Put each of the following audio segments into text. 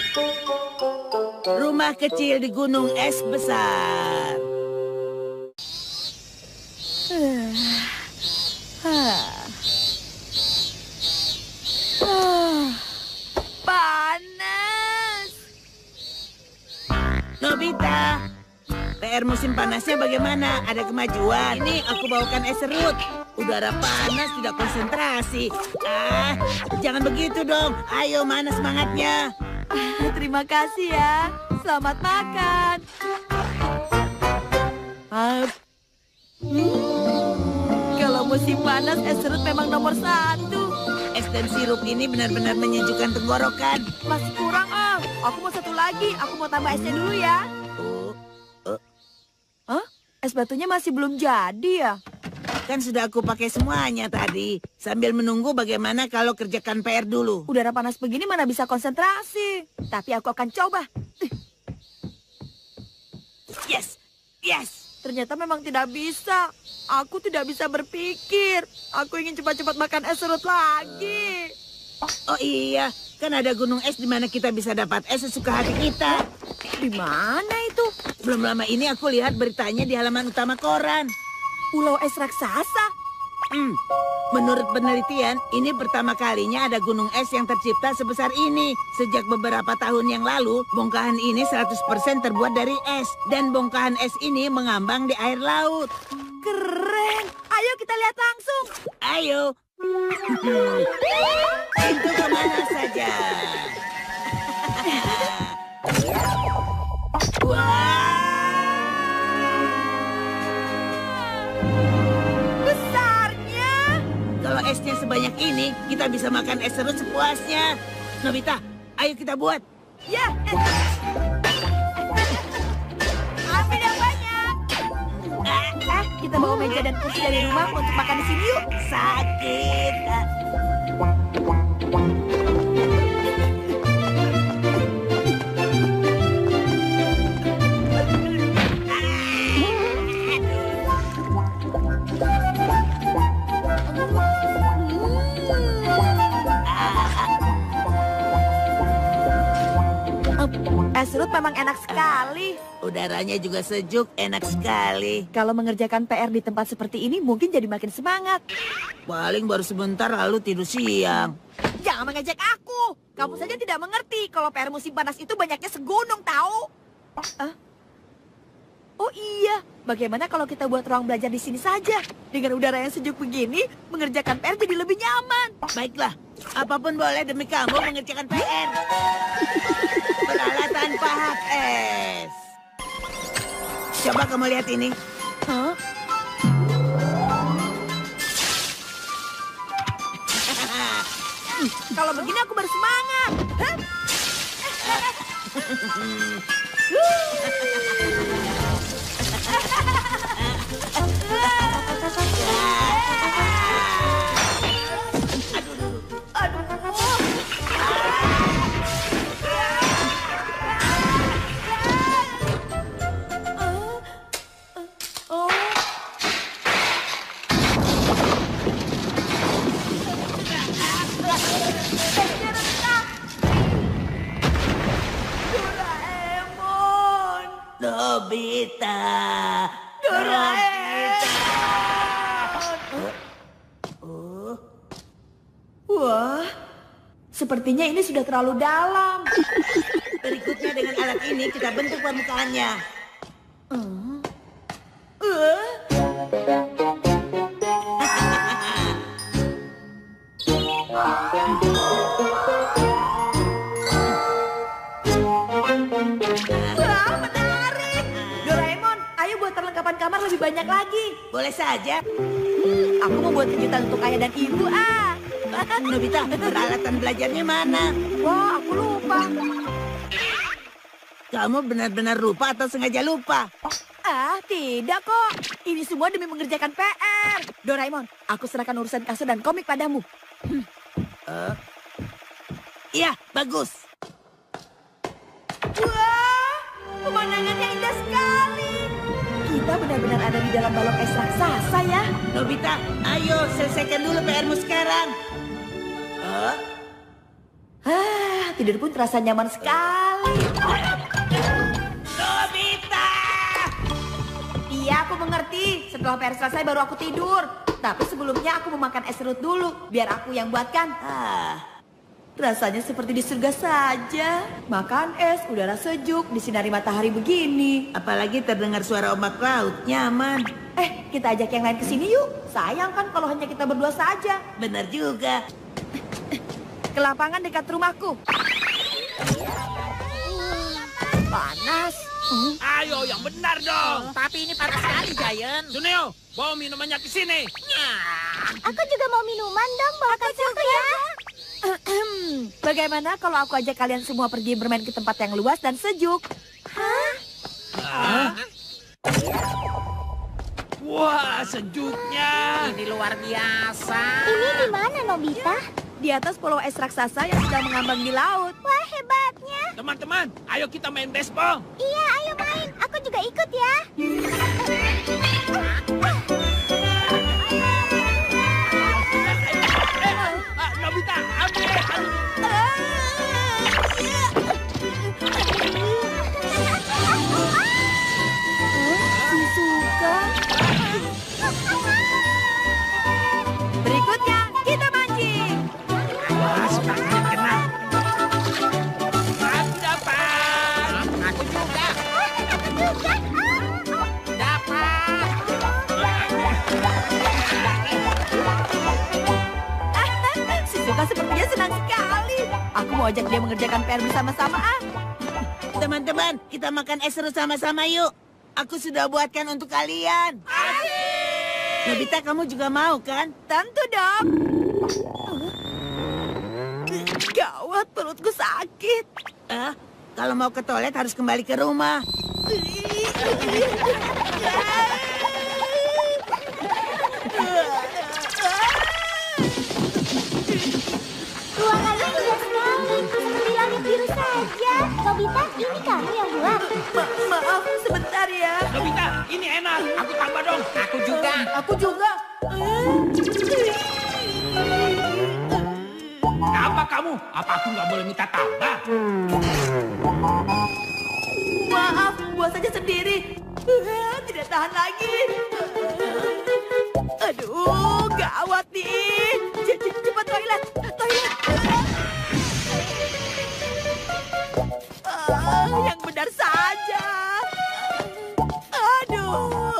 Rumah kecil di gunung es besar. Panas. Nobita, PR musim panasnya bagaimana? Ada kemajuan? Ini aku bawakan es serut. Udara panas, tidak konsentrasi. Jangan begitu dong. Ayo, mana semangatnya? Terima kasih ya. Selamat makan. Kalau musim panas, es serut memang nomor 1. Es dan sirup ini benar-benar menyejukkan tenggorokan. Masih kurang, Om. Aku mau satu lagi. Aku mau tambah esnya dulu ya. Hah? Es batunya masih belum jadi ya? Kan sudah aku pakai semuanya tadi. Sambil menunggu bagaimana kalau kerjakan PR dulu. Udara panas begini mana bisa konsentrasi. Tapi aku akan coba. Yes! Yes! Ternyata memang tidak bisa. Aku tidak bisa berpikir. Aku ingin cepat-cepat makan es serut lagi. Oh iya, kan ada gunung es di mana kita bisa dapat es sesuka hati kita. Di mana itu? Belum lama ini aku lihat beritanya di halaman utama koran. Pulau es raksasa? Menurut penelitian, ini pertama kalinya ada gunung es yang tercipta sebesar ini. Sejak beberapa tahun yang lalu, bongkahan ini 100% terbuat dari es. Dan bongkahan es ini mengambang di air laut. Keren! Ayo kita lihat langsung. Ayo. Itu kemana saja. Besarnya! Kalau esnya sebanyak ini, kita bisa makan es serut sepuasnya. Nobita, ayo kita buat. Ya. Ambil yang banyak. Kita bawa meja dan kursi dari rumah untuk makan di sini yuk. Sakit. Es serut memang enak sekali. Udaranya juga sejuk, enak sekali. Kalau mengerjakan PR di tempat seperti ini mungkin jadi makin semangat. Paling baru sebentar lalu tidur siang. Jangan mengejek aku. Kamu saja tidak mengerti kalau PR musim panas itu banyaknya segunung tahu. Oh iya, bagaimana kalau kita buat ruang belajar di sini saja? Dengan udara yang sejuk begini, mengerjakan PR jadi lebih nyaman. Baiklah, apapun boleh demi kamu mengerjakan PR. Peralatan pahat es. Coba kamu lihat ini. Hah? Kalau begini aku bersemangat. Hah? Nobita. Wah, sepertinya ini sudah terlalu dalam. Berikutnya dengan alat ini kita bentuk permukaannya. Wah, menarik. Doraemon, ayo buat perlengkapan kamar lebih banyak lagi. Boleh saja. Aku mau buat kejutan untuk ayah dan ibu, Nobita, peralatan belajarnya mana? Wah, aku lupa. Kamu benar-benar lupa atau sengaja lupa? Tidak kok. Ini semua demi mengerjakan PR. Doraemon, aku serahkan urusan kasur dan komik padamu. Iya, bagus. Wah, pemandangannya indah sekali. Kita benar-benar ada di dalam balon es raksasa ya. Nobita, ayo selesaikan dulu PR-mu sekarang. Tidur pun terasa nyaman sekali. Nobita! Iya, aku mengerti. Setelah PR selesai baru aku tidur. Tapi sebelumnya aku mau makan es serut dulu. Biar aku yang buatkan. Rasanya seperti di surga saja. Makan es, udara sejuk, disinari matahari begini. Apalagi terdengar suara ombak laut, nyaman. Kita ajak yang lain ke sini yuk. Sayang kan kalau hanya kita berdua saja. Benar juga. Ke lapangan dekat rumahku. Panas. Ayo yang benar dong. Tapi ini panas sekali, Giant. Juneo, bawa minumannya ke sini. Aku juga mau minuman dong, bawakan satu ya. Bagaimana kalau aku ajak kalian semua pergi bermain ke tempat yang luas dan sejuk? Wah, sejuknya. Ini luar biasa. Ini di mana, Nobita? Di atas pulau es raksasa yang sedang mengambang di laut. Wah, hebatnya. Teman-teman, ayo kita main baseball. Iya, ayo main. Aku juga ikut ya. Nobita, ambil. Shizuka. Berikutnya, kita mancing. Wah, sepertinya kena. Aku dapat. Aku juga. Dapat. Shizuka sepertinya senang sekali. Aku mau ajak dia mengerjakan PR bersama-sama. Teman-teman, kita makan es serut sama-sama yuk. Aku sudah buatkan untuk kalian. Nobita, kamu juga mau kan? Tentu dong. Gawat, perutku sakit. Kalau mau ke toilet harus kembali ke rumah. Ruangannya indah sekali. Seperti langit biru saja. Nobita, ini kamu yang buat. Maaf, sebentar ya. Nobita, ini enak. Aku tambah dong. Aku juga. Aku juga. Apa kamu? Apa aku nggak boleh minta tambah? Maaf, buat saja sendiri. Tidak tahan lagi. Aduh, gawat nih. Cepat toilet. Yang benar saja. Aduh.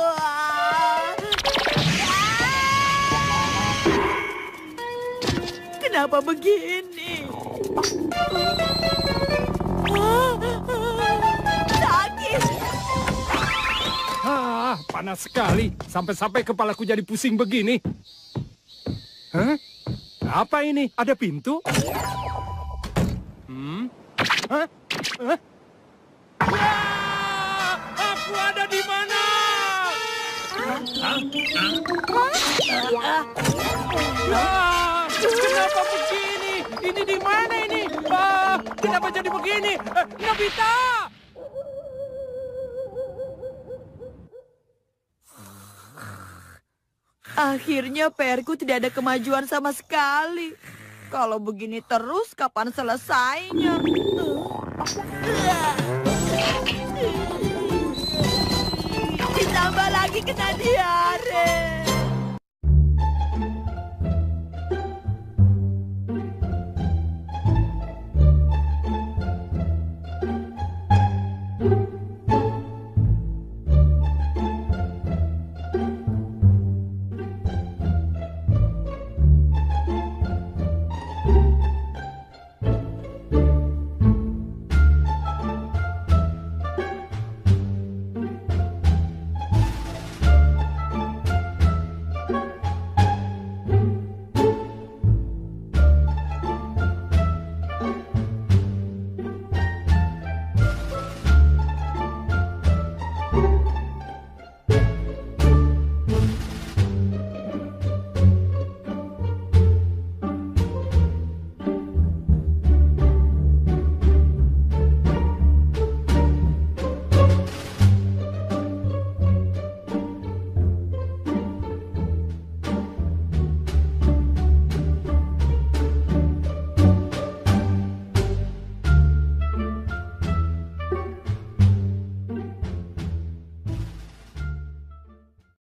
Kenapa begini? Sakit. Panas sekali. Sampai-sampai kepalaku jadi pusing begini. Hah? Apa ini? Ada pintu? Hah? Hah? Wah! Aku ada di mana? Kenapa begini? Ini di mana ini? Kenapa jadi begini? Nobita! Akhirnya PR-ku tidak ada kemajuan sama sekali. Kalau begini terus, kapan selesainya? Ditambah lagi kena diare.